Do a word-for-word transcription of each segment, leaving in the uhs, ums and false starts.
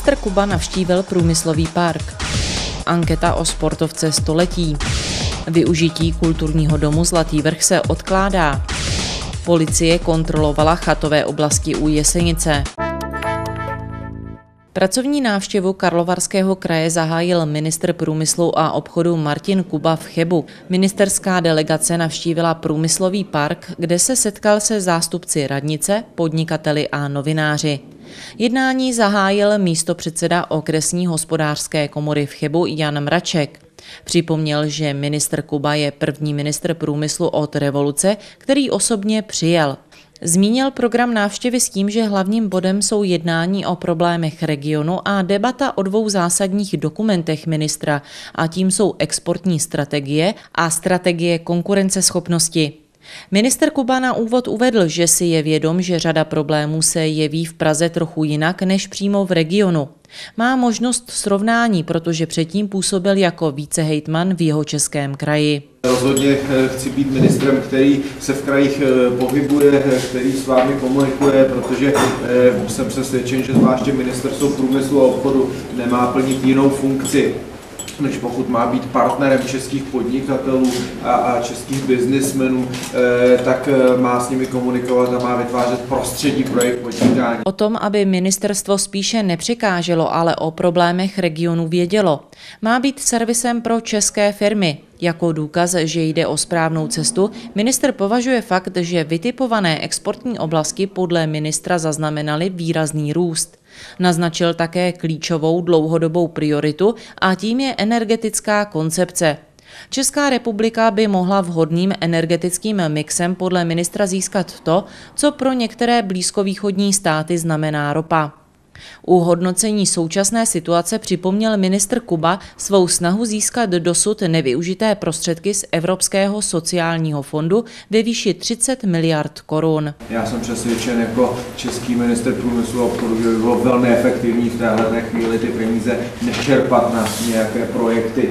Ministr Kuba navštívil průmyslový park. Anketa o sportovce století. Využití kulturního domu Zlatý vrch se odkládá. Policie kontrolovala chatové oblasti u Jesenice. Pracovní návštěvu Karlovarského kraje zahájil ministr průmyslu a obchodu Martin Kuba v Chebu. Ministerská delegace navštívila průmyslový park, kde se setkal se zástupci radnice, podnikateli a novináři. Jednání zahájil místopředseda okresní hospodářské komory v Chebu Jan Mraček. Připomněl, že ministr Kuba je první ministr průmyslu od revoluce, který osobně přijel. Zmínil program návštěvy s tím, že hlavním bodem jsou jednání o problémech regionu a debata o dvou zásadních dokumentech ministra, a tím jsou exportní strategie a strategie konkurenceschopnosti. Ministr Kuba na úvod uvedl, že si je vědom, že řada problémů se jeví v Praze trochu jinak než přímo v regionu. Má možnost srovnání, protože předtím působil jako vicehejtman v Jihočeském kraji. Rozhodně chci být ministrem, který se v krajích pohybuje, který s vámi komunikuje, protože jsem přesvědčen, že zvláště ministerstvo průmyslu a obchodu nemá plnit jinou funkci, než pokud má být partnerem českých podnikatelů a, a českých biznismenů, eh, tak má s nimi komunikovat a má vytvářet prostředí pro jejich podnikání. O tom, aby ministerstvo spíše nepřekáželo, ale o problémech regionu vědělo. Má být servisem pro české firmy. Jako důkaz, že jde o správnou cestu, ministr považuje fakt, že vytipované exportní oblasti podle ministra zaznamenaly výrazný růst. Naznačil také klíčovou dlouhodobou prioritu a tím je energetická koncepce. Česká republika by mohla vhodným energetickým mixem podle ministra získat to, co pro některé blízkovýchodní státy znamená ropa. U hodnocení současné situace připomněl ministr Kuba svou snahu získat dosud nevyužité prostředky z Evropského sociálního fondu ve výši třicet miliard korun. Já jsem přesvědčen jako český ministr průmyslu a obchodu, že by bylo velmi efektivní v téhle chvíli ty peníze nečerpat na nějaké projekty,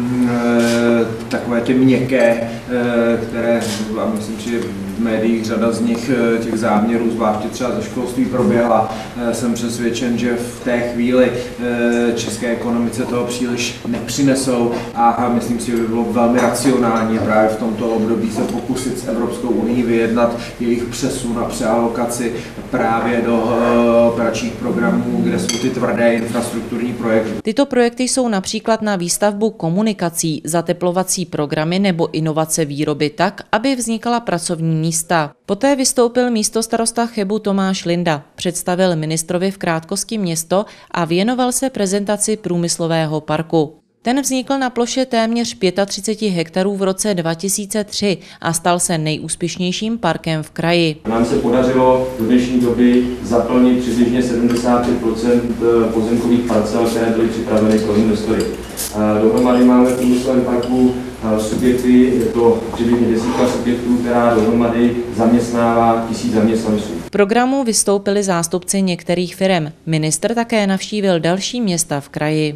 takové ty měkké, které, a myslím, že v médiích řada z nich, těch záměrů, zvláště třeba ze školství, proběhla. Jsem přesvědčen, že v té chvíli české ekonomice toho příliš nepřinesou a myslím si, že by bylo velmi racionální právě v tomto období se pokusit s Evropskou unií vyjednat jejich přesun a přealokaci právě do operačních programů, kde jsou ty tvrdé infrastrukturní projekty. Tyto projekty jsou například na výstavbu komunikací, zateplovací programy nebo inovace výroby tak, aby vznikala pracovní místa. Poté vystoupil místostarosta Chebu Tomáš Linda, představil ministrovi v krátkosti město a věnoval se prezentaci průmyslového parku. Ten vznikl na ploše téměř třicet pět hektarů v roce dva tisíce tři a stal se nejúspěšnějším parkem v kraji. Nám se podařilo do dnešní doby zaplnit přibližně sedmdesát pět procent pozemkových parcel, které byly připraveny pro investory. Dohromady máme v průmyslovém parku subjekty, je to přibližně desítka subjektů, která dohromady zaměstnává tisíc zaměstnanců. V programu vystoupili zástupci některých firem. Ministr také navštívil další města v kraji.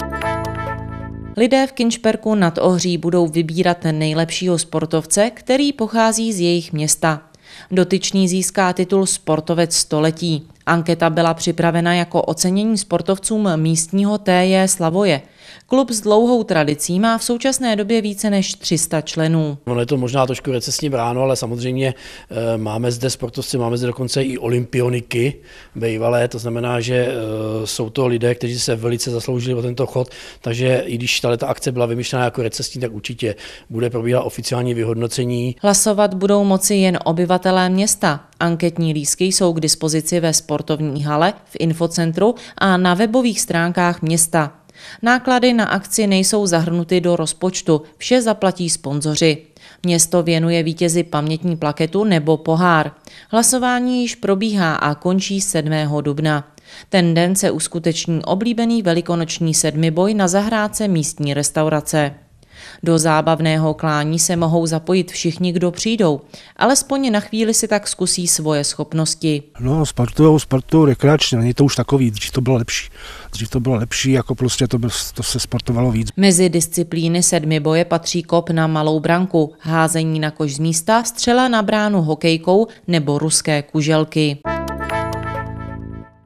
Lidé v Kinčperku nad Ohří budou vybírat nejlepšího sportovce, který pochází z jejich města. Dotyčný získá titul Sportovec století. Anketa byla připravena jako ocenění sportovcům místního T J Slavoje. Klub s dlouhou tradicí má v současné době více než tři sta členů. Ono je to možná trošku recesně bráno, ale samozřejmě e, máme zde sportovci, máme zde dokonce i olympioniky bývalé, to znamená, že e, jsou to lidé, kteří se velice zasloužili o tento chod, takže i když tato akce byla vymyšlená jako recesní, tak určitě bude probíhat oficiální vyhodnocení. Hlasovat budou moci jen obyvatelé města. Anketní lístky jsou k dispozici ve sportovní hale, v infocentru a na webových stránkách města. Náklady na akci nejsou zahrnuty do rozpočtu, vše zaplatí sponzoři. Město věnuje vítězi pamětní plaketu nebo pohár. Hlasování již probíhá a končí sedmého dubna. Ten den se uskuteční oblíbený velikonoční sedmiboj na zahrádce místní restaurace. Do zábavného klání se mohou zapojit všichni, kdo přijdou. Alespoň na chvíli si tak zkusí svoje schopnosti. No, sportujou, sportujou rekreačně, není to už takový, dřív to bylo lepší. Dřív to bylo lepší, jako prostě to, to se sportovalo víc. Mezi disciplíny sedmiboje patří kop na malou branku, házení na koš z místa, střela na bránu hokejkou nebo ruské kuželky.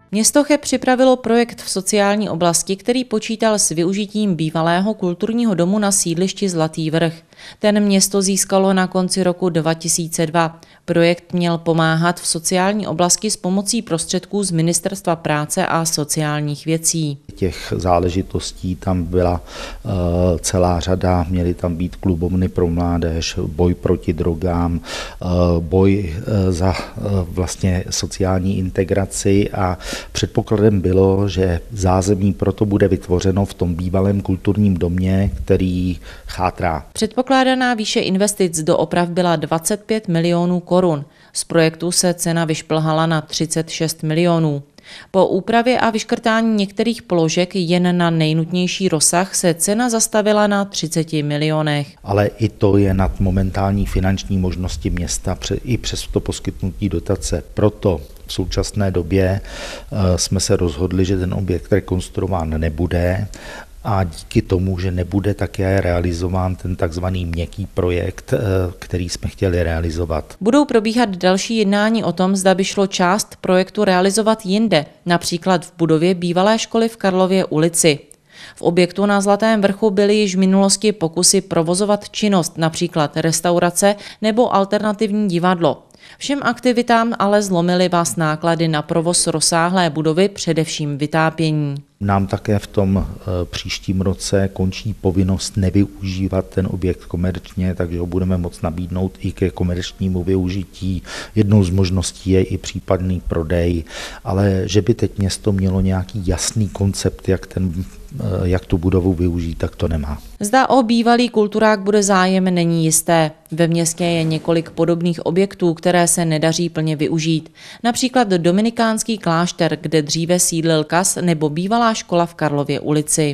Město Cheb připravilo projekt v sociální oblasti, který počítal s využitím bývalého kulturního domu na sídlišti Zlatý Vrch. Ten město získalo na konci roku dva tisíce dva. Projekt měl pomáhat v sociální oblasti s pomocí prostředků z Ministerstva práce a sociálních věcí. Těch záležitostí tam byla uh, celá řada, měly tam být klubovny pro mládež, boj proti drogám, uh, boj uh, za uh, vlastně sociální integraci a předpokladem bylo, že zázemí proto bude vytvořeno v tom bývalém kulturním domě, který chátrá. Předpokládaná výše investic do oprav byla dvacet pět milionů korun. Z projektu se cena vyšplhala na třicet šest milionů. Po úpravě a vyškrtání některých položek jen na nejnutnější rozsah se cena zastavila na třiceti milionech. Ale i to je nad momentální finanční možnosti města i přes to poskytnutí dotace. Proto v současné době jsme se rozhodli, že ten objekt rekonstruován nebude a díky tomu, že nebude také realizován ten takzvaný měkký projekt, který jsme chtěli realizovat. Budou probíhat další jednání o tom, zda by šlo část projektu realizovat jinde, například v budově bývalé školy v Karlově ulici. V objektu na Zlatém Vrchu byly již v minulosti pokusy provozovat činnost, například restaurace nebo alternativní divadlo. Všem aktivitám ale zlomily vás náklady na provoz rozsáhlé budovy, především vytápění. Nám také v tom příštím roce končí povinnost nevyužívat ten objekt komerčně, takže ho budeme moct nabídnout i ke komerčnímu využití. Jednou z možností je i případný prodej, ale že by teď město mělo nějaký jasný koncept, jak, ten, jak tu budovu využít, tak to nemá. Zda o bývalý kulturák bude zájem, není jisté. Ve městě je několik podobných objektů, které se nedaří plně využít. Například dominikánský klášter, kde dříve sídlil kas, nebo bývalá škola v Karlově ulici.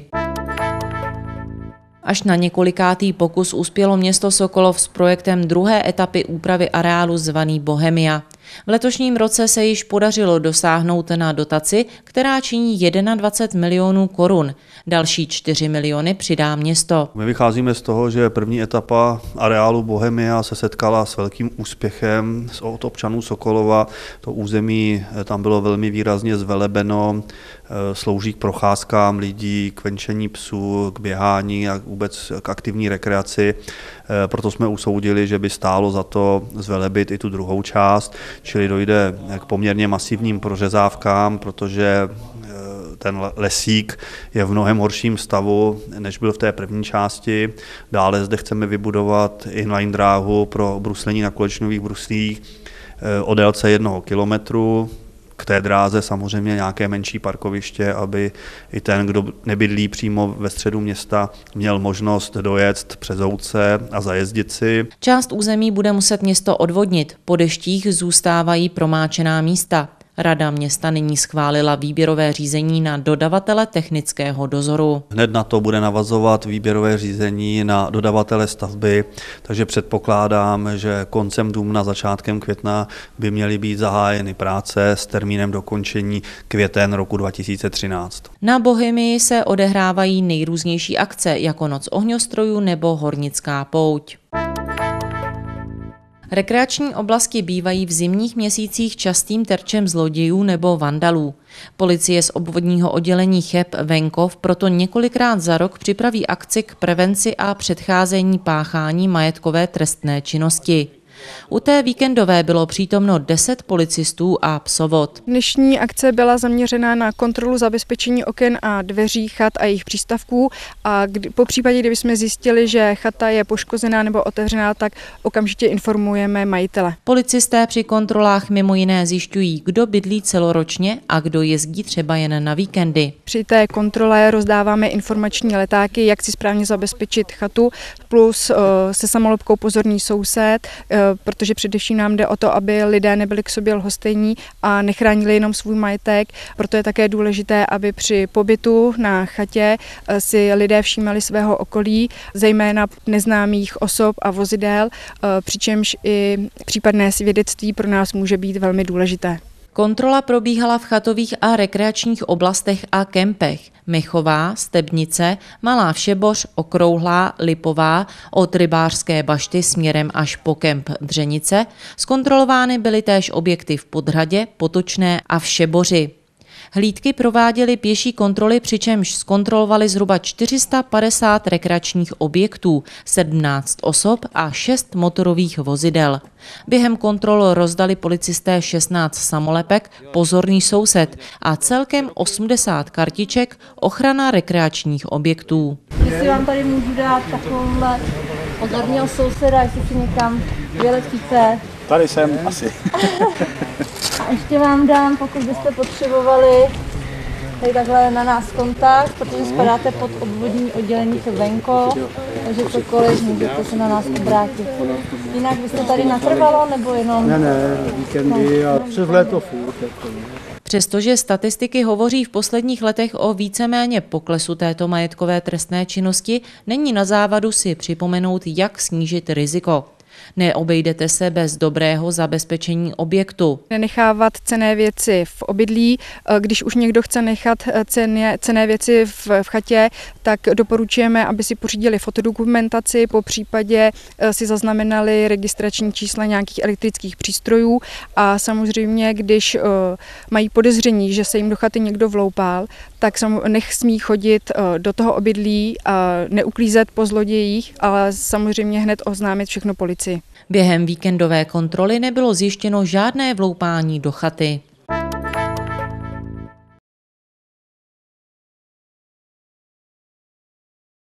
Až na několikátý pokus uspělo město Sokolov s projektem druhé etapy úpravy areálu zvaný Bohemia. V letošním roce se již podařilo dosáhnout na dotaci, která činí dvacet jedna milionů korun. Další čtyři miliony přidá město. My vycházíme z toho, že první etapa areálu Bohemia se setkala s velkým úspěchem od občanů Sokolova. To území tam bylo velmi výrazně zvelebeno, slouží k procházkám lidí, k venčení psů, k běhání a vůbec k aktivní rekreaci. Proto jsme usoudili, že by stálo za to zvelebit i tu druhou část, čili dojde k poměrně masivním prořezávkám, protože ten lesík je v mnohem horším stavu, než byl v té první části. Dále zde chceme vybudovat inline dráhu pro bruslení na kolečnových bruslích o délce jednoho kilometru. K té dráze samozřejmě nějaké menší parkoviště, aby i ten, kdo nebydlí přímo ve středu města, měl možnost dojet přes Ouce a zajezdit si. Část území bude muset město odvodnit. Po deštích zůstávají promáčená místa. Rada města nyní schválila výběrové řízení na dodavatele technického dozoru. Hned na to bude navazovat výběrové řízení na dodavatele stavby, takže předpokládám, že koncem dubna, začátkem května by měly být zahájeny práce s termínem dokončení květen roku dva tisíce třináct. Na Bohemii se odehrávají nejrůznější akce, jako Noc ohňostrojů nebo Hornická pouť. Rekreační oblasti bývají v zimních měsících častým terčem zlodějů nebo vandalů. Policie z obvodního oddělení Cheb Venkov proto několikrát za rok připraví akci k prevenci a předcházení páchání majetkové trestné činnosti. U té víkendové bylo přítomno deset policistů a psovod. Dnešní akce byla zaměřena na kontrolu zabezpečení oken a dveří chat a jejich přístavků a kdy, po případě, kdyby jsme zjistili, že chata je poškozená nebo otevřená, tak okamžitě informujeme majitele. Policisté při kontrolách mimo jiné zjišťují, kdo bydlí celoročně a kdo jezdí třeba jen na víkendy. Při té kontrole rozdáváme informační letáky, jak si správně zabezpečit chatu, plus uh, se samolobkou pozorný soused, uh, protože především nám jde o to, aby lidé nebyli k sobě lhostejní a nechránili jenom svůj majetek. Proto je také důležité, aby při pobytu na chatě si lidé všímali svého okolí, zejména neznámých osob a vozidel, přičemž i případné svědectví pro nás může být velmi důležité. Kontrola probíhala v chatových a rekreačních oblastech a kempech. Mechová, Stebnice, Malá Všeboř, Okrouhlá, Lipová, od Rybářské bašty směrem až po kemp Dřenice. Zkontrolovány byly též objekty v Podhradě, Potočné a Všeboři. Hlídky prováděly pěší kontroly, přičemž zkontrolovali zhruba čtyři sta padesát rekreačních objektů, sedmnáct osob a šest motorových vozidel. Během kontrol rozdali policisté šestnáct samolepek Pozorný soused a celkem osmdesát kartiček Ochrana rekreačních objektů. Jestli vám tady můžu dát takovouhle pozorného souseda, jestli si někam vyletíte. Tady jsem asi. A ještě vám dám, pokud byste potřebovali, tady takhle na nás kontakt, protože spadáte pod obvodní oddělení Venko, takže cokoliv můžete se na nás obrátit. Jinak byste tady natrvalo, nebo jenom? Ne, ne, víkendy a přes léto furt. Přestože statistiky hovoří v posledních letech o víceméně poklesu této majetkové trestné činnosti, není na závadu si připomenout, jak snížit riziko. Neobejdete se bez dobrého zabezpečení objektu. Nenechávat cenné věci v obydlí. Když už někdo chce nechat cenné, cenné věci v, v chatě, tak doporučujeme, aby si pořídili fotodokumentaci, po případě si zaznamenali registrační čísla nějakých elektrických přístrojů a samozřejmě, když mají podezření, že se jim do chaty někdo vloupal, tak nech smí chodit do toho obydlí a neuklízet po zlodějích, ale samozřejmě hned oznámit všechno policii. Během víkendové kontroly nebylo zjištěno žádné vloupání do chaty.